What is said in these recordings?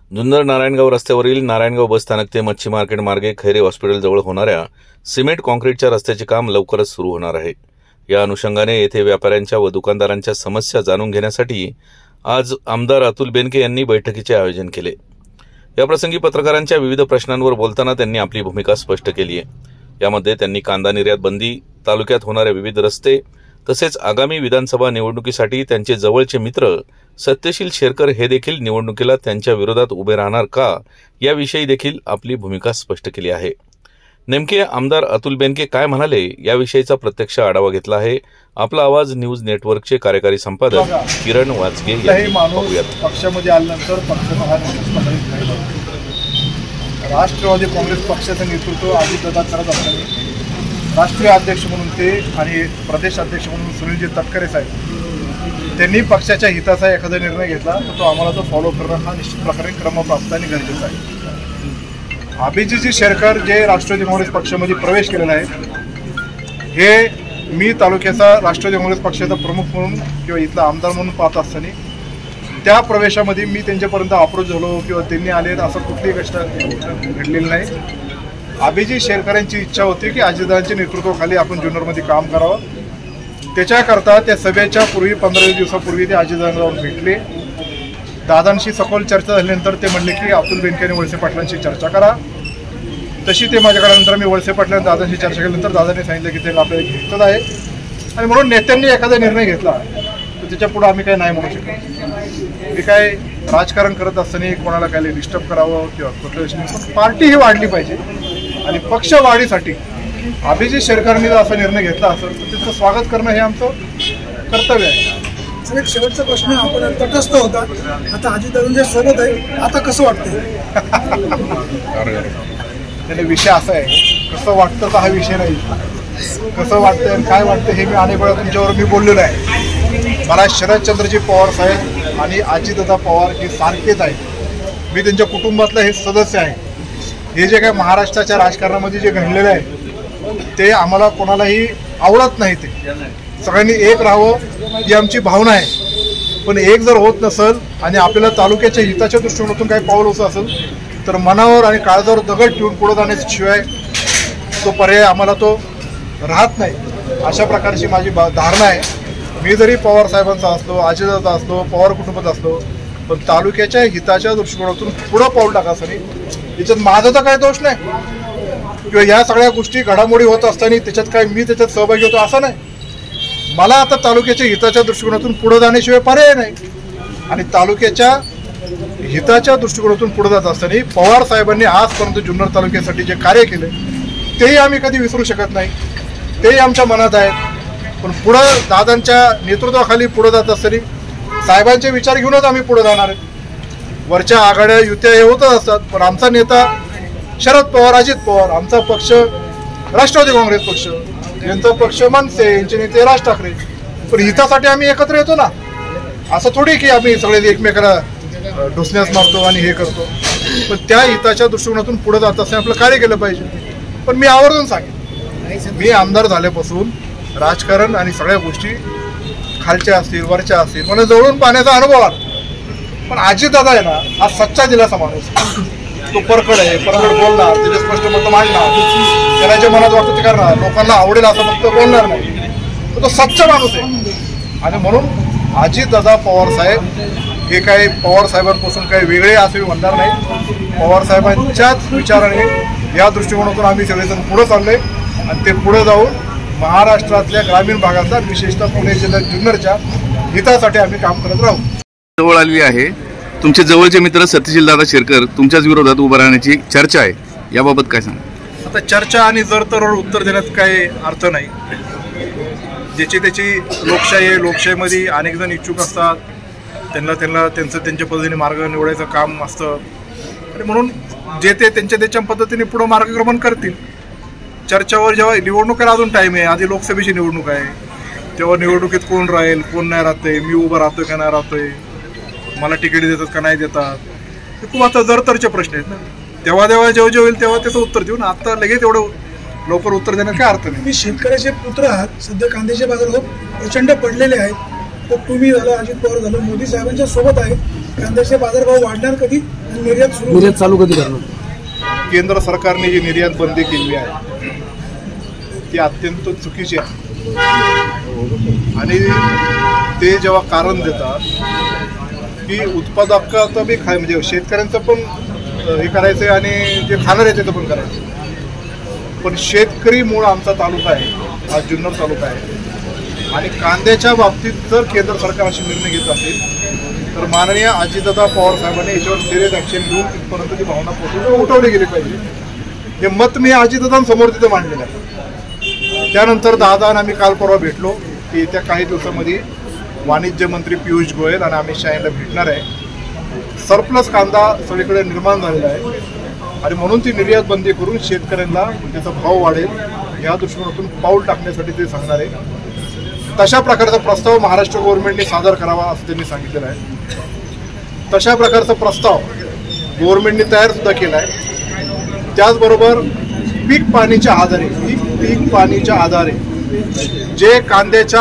जुन्नर नारायणगाव रस्त्यावरील नारायणगाव बस स्थानक ते मच्छी मार्केट मार्गे खैरे हॉस्पिटल जवळ होणाऱ्या सिमेंट कॉन्क्रीटच्या रस्त्याचे काम लवकरच सुरू होणार आहे। या अनुषंगाने येथे व्यापाऱ्यांच्या व दुकानदारांच्या समस्या जाणून घेण्यासाठी आज आमदार अतुल बेनके यांनी बैठकीचे आयोजन केले। याप्रसंगी पत्रकारांच्या विविध प्रश्नांवर बोलताना त्यांनी आपली भूमिका स्पष्ट केली आहे। यामध्ये त्यांनी कांदा निर्यात बंदी, तालुक्यात होणारे विविध रस्ते तसेच आगामी विधानसभा निवडणुकीसाठी त्यांचे जवळचे मित्र सत्यशील शेरकर हे देखील निवडणुकीला त्यांच्या विरोधात उभे राहणार का याविषयी देखील आपली भूमिका स्पष्ट केली आहे। नेमके आमदार अतुल बेनके काय म्हणाले याविषयीचा प्रत्यक्ष आढावा घेतला आहे। आपला आवाज न्यूज नेटवर्कचे कार्यकारी संपादक किरण वाचगे यांनी पाहूयात। पक्षामध्ये आल्यानंतर राष्ट्रवादी काँग्रेस पक्षाचं नेतृत्व अजितदादा करत असताना राष्ट्रीय अध्यक्ष म्हणून ते आणि प्रदेश अध्यक्ष म्हणून सुनीलजी तटकरे साहेब त्यांनी पक्षाच्या हिताचा एखादा निर्णय घेतला तर तो आम्हाला तो फॉलो करणं हा निश्चित प्रकारे क्रमप्राप्त आणि गरजेचा आहे। अभिजितजी शेरकर जे राष्ट्रवादी काँग्रेस पक्षामध्ये प्रवेश केलेला आहे हे मी तालुक्याचा राष्ट्रवादी काँग्रेस पक्षाचा प्रमुख म्हणून किंवा इथला आमदार म्हणून पाहत असताना त्या प्रवेशामध्ये मी त्यांच्यापर्यंत अप्रोच झालो किंवा त्यांनी आले असं कुठलीही गोष्ट घडलेली नाही। अभिजित शेरकरांची इच्छा होती की अजितदादांच्या नेतृत्वाखाली आपण जुन्नरमध्ये काम करावं। त्याच्याकरता त्या सभेच्या पूर्वी 15 दिवसापूर्वी ते अजितदादांना जाऊन भेटले। दादांशी सखोल चर्चा झाल्यानंतर ते म्हणले की अतुल बेनके आणि वळसे पाटलांशी चर्चा करा। तशी ते माझ्याकडे नंतर मी वळसे पाटलां दादांशी चर्चा केल्यानंतर दादांनी सांगितलं की ते आपल्याला घ्यायचं आहे आणि म्हणून नेत्यांनी एखादा निर्णय घेतला तर त्याच्या पुढे आम्ही काही नाही म्हणू शकत। मी काय राजकारण करत असताना कोणाला काय डिस्टर्ब करावं किंवा कुठलं पार्टी ही वाढली पाहिजे आणि पक्ष वाढीसाठी अभिजित शेरकरांनी जर असा निर्णय घेतला असेल तर त्याचं स्वागत करणं हे आमचं कर्तव्य आहे। सर, एक शेवटचा प्रश्न, आपण तटस्थ होता, आता अजितदादांच्या सोबत आहे, आता कसं वाटतंय? त्याने विषय असा आहे, कसं वाटतं तर हा विषय नाही, कसं वाटतंय आणि काय वाटतं हे मी अनेक वेळा तुमच्यावर मी बोललेलो आहे। मला शरदचंद्रजी पवार साहेब आणि अजितदादा पवार हे सारखेच आहेत। मी त्यांच्या कुटुंबातलं हे सदस्य आहे। हे जे काय महाराष्ट्राच्या राजकारणामध्ये जे घडलेलं आहे ते आम्हाला कोणालाही आवडत नाही। ते सगळ्यांनी एक राहावं ही आमची भावना आहे। पण एक जर होत नसेल आणि आपल्याला तालुक्याच्या हिताच्या दृष्टिकोनातून काही पाऊल होत असेल तर मनावर आणि काळजावर दगड ठेवून पुढे जाण्याशिवाय तो पर्याय आम्हाला तो राहत नाही। अशा प्रकारची माझी धारणा आहे। मी जरी पवार साहेबांचा असलो, अजितदादा असलो, पवार कुटुंबात असलो, पण तालुक्याच्या हिताच्या दृष्टिकोनातून पुढं पाऊल टाकायचं नाही। याच्यात माझा तर काही दोष नाही किंवा या सगळ्या गोष्टी घडामोडी होत असताना त्याच्यात काय मी त्याच्यात सहभागी होतो असं नाही। मला आता तालुक्याच्या हिताच्या दृष्टिकोनातून पुढे जाण्याशिवाय पर्याय नाही आणि तालुक्याच्या हिताच्या दृष्टिकोनातून पुढे जात असताना पवार साहेबांनी आजपर्यंत जुन्नर तालुक्यासाठी जे कार्य केले तेही आम्ही कधी विसरू शकत नाही, तेही आमच्या मनात आहेत। पण पुढं दादांच्या नेतृत्वाखाली पुढे जात असताना साहेबांचे विचार घेऊनच आम्ही पुढे जाणार आहे। वरच्या आघाड्या युत्या हे होतच असतात, पण आमचा नेता शरद पवार, अजित पवार, आमचा पक्ष राष्ट्रवादी काँग्रेस पक्ष, यांचा पक्ष मनसे, यांचे नेते राज ठाकरे, पण हितासाठी आम्ही एकत्र येतो ना। असं थोडी की आम्ही सगळे एकमेकाला ढोसण्यास मारतो आणि हे करतो, पण त्या हिताच्या दृष्टिकोनातून पुढे जात असताना आपलं कार्य केलं पाहिजे। पण मी आवर्जून सांगेन, मी आमदार झाल्यापासून राजकारण आणि सगळ्या गोष्टी खालच्या असतील वरच्या असतील मला जवळून पाहण्याचा अनुभव आला। पण अजितदादा आहे ना, हा सच्चा दिलासा माणूस, तो परखड आहे, परखड बोलणार, त्याचे स्पष्ट मत मांडणार, त्याला जे मनात वाटतं ते करणार, लोकांना आवडेल असं फक्त बोलणार नाही, तो सच्चा माणूस आहे। आणि म्हणून अजितदादा पवार साहेब हे काही पवार साहेबांपासून काही वेगळे असे म्हणणार नाही। पवार साहेबांच्याच विचाराने या दृष्टिकोनातून आम्ही सगळेजण पुढे चाललोय आणि ते पुढे जाऊन महाराष्ट्रातल्या ग्रामीण भागातल्या विशेषतः पुणे जिल्ह्यात जुन्नरच्या हितासाठी आम्ही काम करत राहू। जवळ आलेली आहे, तुमचे जवळचे मित्र सत्यशील दादा शेरकर तुमच्याच विरोधात उभं राहण्याची चर्चा आहे, याबाबत काय सांगा? आता चर्चा आणि जर तर उत्तर देण्यात काही अर्थ नाही। ज्याची त्याची लोकशाही आहे, लोकशाहीमध्ये अनेक जण इच्छुक असतात, त्यांना त्यांच्या पद्धतीने मार्ग निवडायचं काम असतं आणि म्हणून जे ते त्यांच्या पद्धतीने पुढं मार्गक्रमण करतील। चर्चावर जेव्हा निवडणुकीला अजून टाईम आहे, आधी लोकसभेची निवडणूक आहे, तेव्हा निवडणुकीत कोण राहील कोण नाही राहतंय, मी उभं राहतोय का नाही राहतोय, मला तिकीट देतात का नाही देतात, हे खूप आता जरतरचे प्रश्न आहेत ना। तेव्हा जेव्हा होईल तेव्हा त्याचं उत्तर देऊन आता लगेच एवढं लवकर उत्तर देण्यात काय अर्थ नाही। तुम्ही शेतकऱ्याचे पुत्र आहात, सध्या कांद्याचे बाजार प्रचंड पडलेले आहेत, तर तुम्ही झालं, अजित पवार झालं, मोदी साहेबांच्या सोबत आहे, कांद्याचे बाजारभाव वाढणार कधी आणि निर्यात चालू कधी करणार? केंद्र सरकारने जी निर्यात बंदी केली आहे ती अत्यंत चुकीची आहे आणि ते जेव्हा कारण देतात की उत्पादकाचं बी म्हणजे शेतकऱ्यांचं पण हे करायचं आणि जे खाणार आहे त्याचं पण करायचं, पण शेतकरी मूळ आमचा तालुका आहे, हा जुन्नर तालुका आहे आणि कांद्याच्या बाबतीत जर केंद्र सरकार असे निर्णय घेत असेल तर माननीय अजितदादा पवार साहेबांनी याच्यावर सिरियस ॲक्शन घेऊन तिथपर्यंत ती भावना पोहोचून उठवली गेली पाहिजे. हे मत मी अजितदादांसमोर तिथं मांडलेलं आहे. त्यानंतर दादा आम्ही काल परवा भेटलो की येत्या काही दिवसामध्ये वाणिज्य मंत्री पियुष गोयल आणि अमित शहा यांना भेटणार आहे. सरप्लस कांदा सगळीकडे निर्माण झालेला आहे आणि म्हणून ती निर्यात बंदी करून शेतकऱ्यांना त्याचा भाव वाढेल या दृष्टिकोनातून पाऊल टाकण्यासाठी ते सांगणार आहे. तशा प्रकारचा प्रस्ताव महाराष्ट्र गव्हर्नमेंटने सादर करावा असं त्यांनी सांगितलेलं आहे. तशा प्रकारचा प्रस्ताव गव्हर्नमेंटने तयार सुद्धा केला आहे. त्याचबरोबर पीक पाणीच्या आधारे जे कांद्याच्या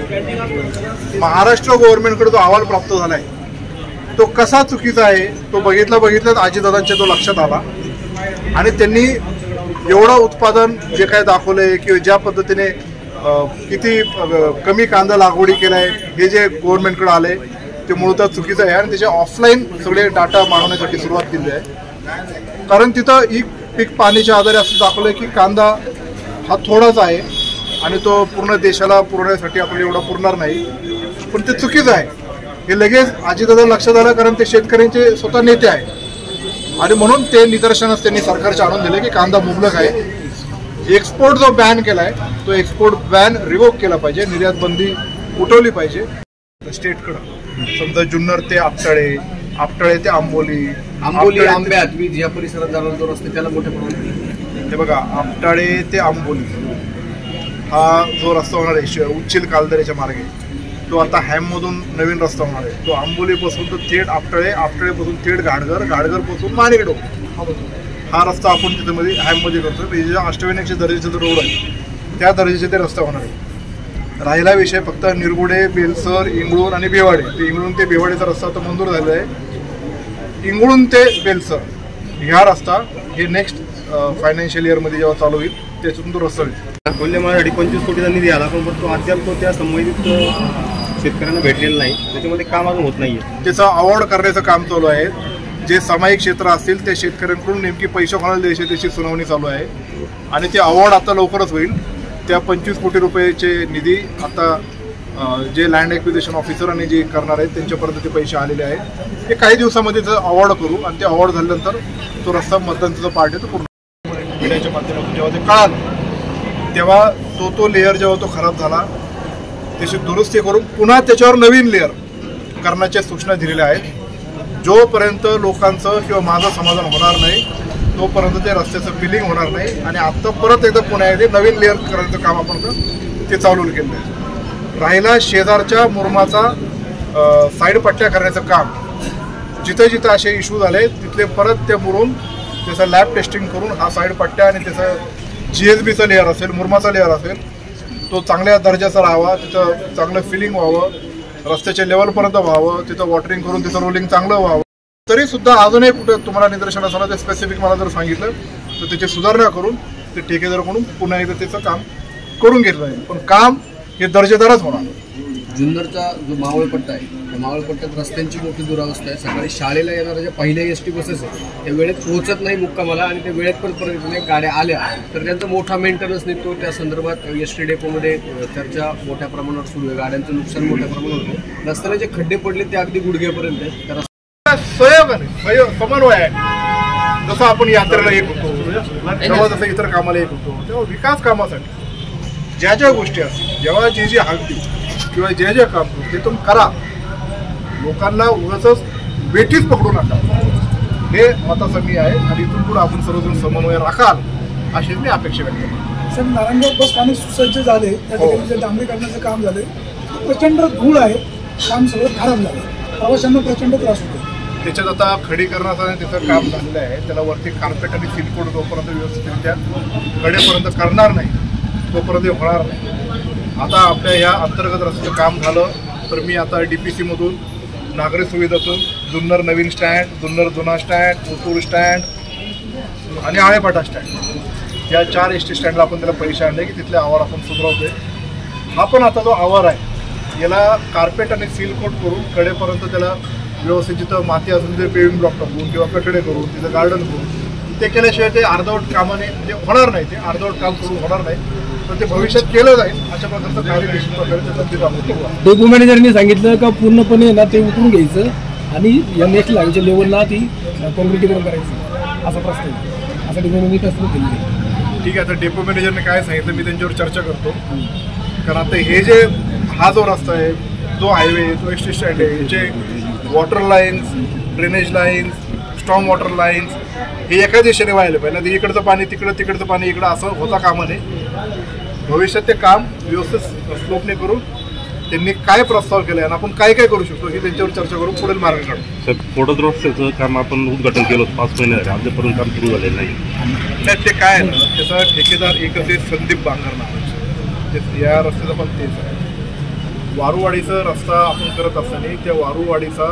बाबतीत महाराष्ट्र गव्हर्नमेंटकडे जो अहवाल प्राप्त झाला आहे तो कसा चुकीचा आहे तो बघितलाच अजितदादांच्या तो लक्षात आला आणि त्यांनी एवढं उत्पादन जे काय दाखवलंय किंवा ज्या पद्धतीने किती कमी कांदा लागवडी केलाय हे जे गव्हर्नमेंटकडे आले ते मूळतः चुकीचं आहे आणि त्याचे ऑफलाईन सगळे डाटा मागवण्यासाठी सुरुवात केली आहे. कारण तिथं पीक पाणीच्या आधारे असं दाखवलंय की कांदा हा थोडाच आहे आणि तो पूर्ण देशाला पुरवण्यासाठी आपल्याला एवढा पुरणार नाही, पण ते चुकीचं आहे हे लगेच अजितदादा लक्षात आलं कारण ते शेतकऱ्यांचे स्वतः नेते आहे आणि म्हणून ते निदर्शनास त्यांनी सरकारच्या आणून दिले की कांदा मुबलक आहे. एक्सपोर्ट जो बॅन केलाय तो एक्सपोर्ट बॅन रिवोक केला पाहिजे, निर्यात बंदी उठवली पाहिजे. स्टेटकडं समजा जुन्नर ते आपटाळे ते आंबोली आंब्या तुम्ही या परिसरात जाणार जो रस्ते त्याला मोठ्या प्रमाणात हे बघा आपटाळे ते आंबोली हा जो रस्ता होणार आहे उच्चिल कालदऱ्याच्या मार्गे तो आता हॅममधून नवीन रस्ता होणार आहे. तो आंबोलीपासून तर थेट आपटाळेपासून थेट घाडगरपासून माणिकडो हा रस्ता आपण तिथे हॅममध्ये करतो. जे अष्टविनायकच्या दर्जाचे जो रोड आहे त्या दर्जाचे ते रस्ता होणार आहे. राहिला विषय फक्त निरगुडे, बेलसर, इंगळूण आणि बेवाडे. इंगळूण ते बेवाडेचा रस्ता आता मंजूर झालेला आहे. इंगळूण ते बेलसर ह्या रस्ता हे नेक्स्ट फायनान्शियल इयरमध्ये जेव्हा चालू होईल त्याच्यातून तो रस्ता होईल. बोलण्यासाठी 25 कोटीचा निधी आला पण तो अद्याप तो त्या संबंधित शेतकऱ्यांना भेटलेला नाही, त्याच्यामध्ये काम अजून होत नाहीये. त्याचा अवॉर्ड करण्याचं काम चालू आहे. जे सामायिक क्षेत्र असतील त्या शेतकऱ्यांकडून नेमकी पैसे कोणाला द्यायचे त्याची सुनावणी चालू आहे आणि ते अवॉर्ड आता लवकरच होईल. त्या 25 कोटी रुपयाचे निधी आता जे लँड ॲक्विजिशन ऑफिसर आणि जे करणार आहेत त्यांच्यापर्यंत ते पैसे आलेले आहेत. हे काही दिवसामध्ये त्याचं अवॉर्ड करू आणि ते अवॉर्ड झाल्यानंतर तो रस्ता मतदानचा पार्ट आहे तो पूर्ण मीडियाच्या माध्यमातून जेव्हा ते कळालं तेव्हा तो लेअर जेव्हा तो खराब झाला त्याची दुरुस्ती करून पुन्हा त्याच्यावर नवीन लेअर करण्याच्या सूचना दिलेल्या आहेत. जोपर्यंत लोकांचं किंवा माझं समाधान होणार नाही तोपर्यंत ते रस्त्याचं बिलिंग होणार नाही आणि आत्ता परत एकदा पुण्यामध्ये नवीन लेअर करायचं काम आपण ते चालू केलं आहे. राहिला शेजारच्या मुरमाचा साईड पट्ट्या करण्याचं काम, जिथे जिथे असे इश्यू झाले तिथले परत ते मुरुम त्याचं लॅब टेस्टिंग करून हा साईड पट्ट्या आणि त्याचं GSBचा लेअर असेल, मुरमाचा लेअर असेल तो चांगल्या दर्जाचा राहावा, तिथं चांगलं फिलिंग व्हावं, रस्त्याच्या लेवलपर्यंत व्हावं, तिथं वॉटरिंग करून तिथं रोलिंग चांगलं व्हावं. तरी सुद्धा अजूनही कुठे तुम्हाला निदर्शनास आलं ते स्पेसिफिक मला जर सांगितलं तर त्याची सुधारणा करून ते ठेकेदाराकडून पुन्हा एकदा त्याचं काम करून घेतलं आहे. पण काम हे दर्जेदारच होणार. जुन्नरचा जो मावळपट्टा आहे त्या मावळपट्ट्यात रस्त्यांची मोठी दुरावस्था आहे. सकाळी शाळेला येणाऱ्या ज्या पहिल्या ST बसेस आहेत त्या वेळेत पोहोचत नाही मुक्कामाला आणि त्या वेळेत परत गाड्या आल्या तर त्यांचा मोठा मेंटेनन्स निघतो. त्या संदर्भात ST डेपोमध्ये चर्चा मोठ्या प्रमाणावर सुरू आहे. गाड्यांचं नुकसान मोठ्या प्रमाणात होतं. रस्त्याला जे खड्डे पडले ते अगदी गुडघ्यापर्यंत आहेत. त्या समन्वय आहे. जसं आपण यात्रेला येत होतो तेव्हा जसं इतर कामाला येत होतो तेव्हा विकास कामासाठी ज्या ज्या गोष्टी असतील जेव्हा जे हक्की किंवा जे काम ते तुम्ही करा. लोकांना उगाच वेठीच पकडू नका हे मताचं मी आहे आणि इथून पुढे आपण सर्वजण समन्वय राखाल अशी मी अपेक्षा व्यक्त करतो. सर नारायणगाव बस स्थानक सुसज्ज झाले त्या ठिकाणी जे डांबरीकरणाचं काम झाले प्रचंड धूळ आहे, काम सगळं खराब झालं, प्रवाशांना प्रचंड त्रास होतो. त्याच्यात आता खडीकरणाचं त्याचं काम झालेलं आहे. त्याला वरती कार्पेट आणि सिलकोड जोपर्यंत व्यवस्थितरित्या कडेपर्यंत करणार नाही तोपर्यंत होणार नाही. आता आपल्या या अंतर्गत रस्त्याचं काम झालं तर मी आता DPC मधून नागरी सुविधातून जुन्नर नवीन स्टँड, जुन्नर जुना स्टँड, ओतूर स्टँड आणि आळेपाटा स्टँड या 4 एस टी स्टँडला आपण त्याला पैसे आणले की तिथले आवार आपण सुधारवतोय. हा पण आता जो आवार आहे याला कार्पेट आणि सील कोट करून कडेपर्यंत त्याला व्यवस्थित जिथं माती असून ते पेविंग ब्लॉक टाकून किंवा कठडे करून तिथं गार्डन करून ते केल्याशिवाय ते अर्धवट कामाने म्हणजे होणार नाही. ते अर्धवट काम करून होणार नाही, पण ते भविष्यात केलं जाईल अशा प्रकारचं कार्य निश्चित प्रकारे त्याचं आपण करू. डेपो मॅनेजरनी सांगितलं का पूर्णपणे ना ते उतरून घ्यायचं आणि या नेक्स्ट लाईनच्या लेवलला ती कॉन्क्रिटीकरण करायचं असा प्रस्ताव आहे. असा डेपो मॅनेजर प्रस्ताव केली. ठीक आहे, आता डेपो मॅनेजरने काय सांगितलं मी त्यांच्यावर चर्चा करतो. कारण आता हे जे हा जो रस्ता आहे, जो हायवे, तो एस टी स्टँड आहे, याचे water lines, drainage lines, strong water lines हे एका दिशेने व्हायला पाहिजे. इकडचं पाणी तिकडं, तिकडचं पाणी इकडं असं होता कामा नये. भविष्यात ते काम व्यवस्थित स्लोपने करून त्यांनी काय प्रस्ताव केला आणि आपण काय काय करू शकतो हे त्यांच्यावर चर्चा करून पुढील मार्ग काढू. सर, फोडत रस्त्याचं काम आपण उद्घाटन केलं 5 महिने झाले, अद्यापर्यंत काम सुरू झालेलं नाही. ते काय आहे ना, त्याचा ठेकेदार एकच आहे, संदीप बांगर नावाचे. या रस्त्याचं पण तेच आहे. वारूवाडीचा रस्ता आपण करत असताना त्या वारूवाडीचा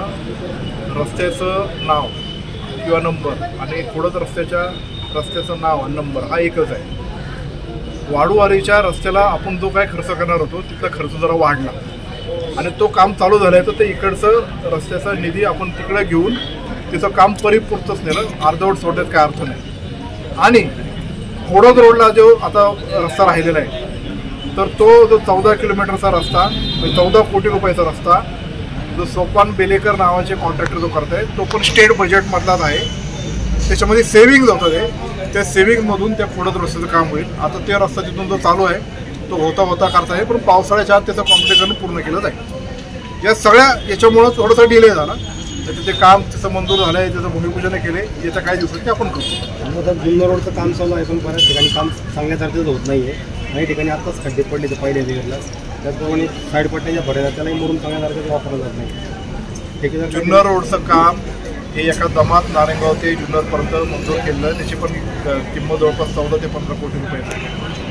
रस्त्याचं नाव किंवा नंबर आणि खोडद रस्त्याचं नाव आणि नंबर हा एकच आहे. वारूवाडीच्या रस्त्याला आपण जो काय खर्च करणार होतो तिथला खर्च जरा वाढला आणि तो काम चालू झालं आहे, तर ते इकडचं रस्त्याचा निधी आपण तिकडे घेऊन तिचं काम परिपूर्तच नेलं, अर्धवट सोडण्यात काय अर्थ नाही. आणि खोडद रोडला जो आता रस्ता राहिलेला आहे तर तो जो 14 किलोमीटरचा रस्ता, 14 कोटी रुपयाचा रस्ता जो सोपान बेलेकर नावाचे कॉन्ट्रॅक्टर जो करत आहे तो पण स्टेट बजेटमधलाच आहे. त्याच्यामध्ये सेव्हिंग होतं ते, त्या सेव्हिंगमधून त्या खोडद रस्त्याचं काम होईल. आता ते रस्ता तिथून जो चालू आहे तो होता करता आहे, पण पावसाळ्याच्या आत त्याचं कॉन्क्रिटीकरण पूर्ण केलं जाईल. या सगळ्या याच्यामुळं थोडंसं डिले झाला. त्याचं ते काम त्याचं मंजूर झालं आहे, त्याचं भूमिपूजन केले, येत्या काही दिवसात ते आपण करू. आता जुन्नर रोडचं काम चालू आहे, पण बऱ्याच ठिकाणी काम सांगण्यासारखंच होत नाही आहे. काही ठिकाणी आत्ताच खड्डे पडले ते पहिल्या दिवसला, त्याचप्रमाणे साईड पट्ट्याच्या भरायला त्यालाही मोडून सांगण्यासारखं वापरलं जात नाही. ठेकेदार जुन्नर रोडचं काम हे एका दमात नारायणगाव ते जुन्नरपर्यंत मंजूर केलं. त्याची पण किंमत जवळपास 14 ते 15 कोटी रुपये.